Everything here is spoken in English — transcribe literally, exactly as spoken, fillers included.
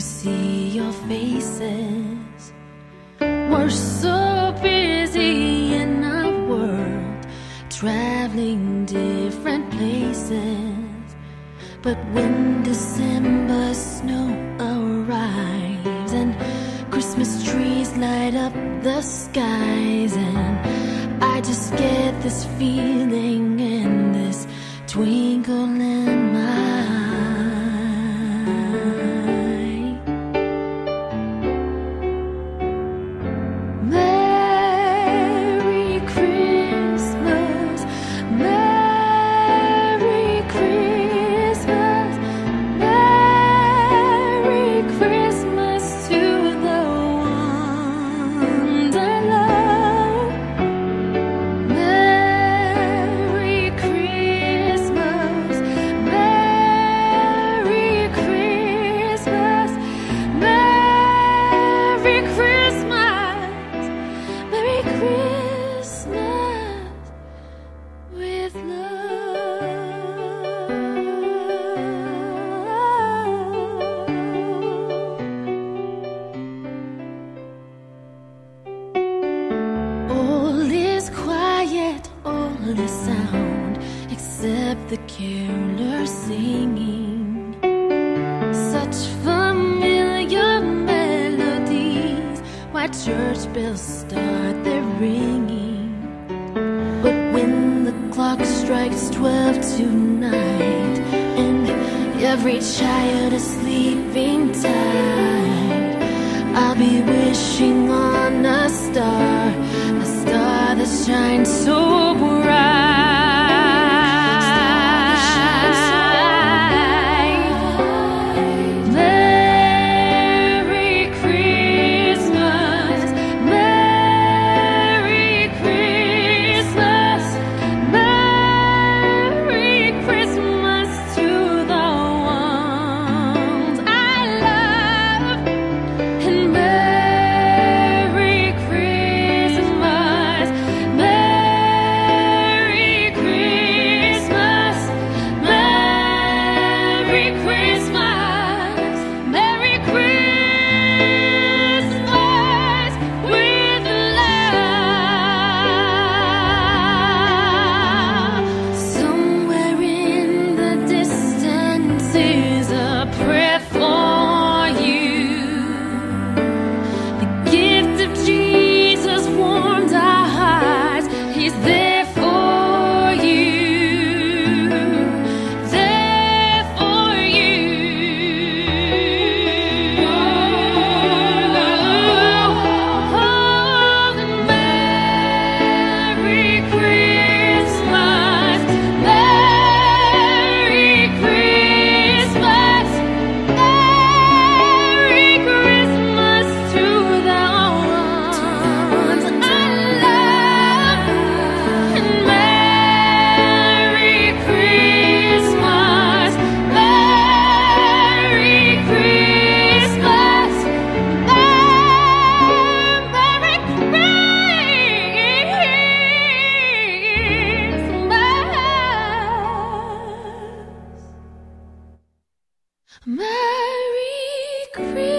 see your faces. We're so busy in our world, traveling different places. But when December snow arrives and Christmas trees light up the skies, and I just get this feeling and this twinkle in my eye. Merry Christmas, Merry Christmas, Merry Christmas to the ones I love. Merry Christmas, Merry Christmas, Merry Christmas, Merry Christmas with love. All is quiet, all is sound, except the carolers singing. Such familiar melodies, why church bells start their ringing. But when the clock strikes twelve tonight and every child is sleeping tight, I'll be wishing on a star, a star that shines so bright. Merry Christmas, Merry Christmas, Merry Christmas to the ones I love. And Merry Christmas, Merry Christmas, Merry Christmas, Merry Christmas with love. Somewhere in the distance is a prayer for you. The gift of Jesus warms our hearts. He's there for you, there for you. Oh, and Merry Christmas, Merry Christmas, Merry Christmas to the ones I love. And Merry Christmas, Merry Christmas, Merry Christmas, Merry Christmas.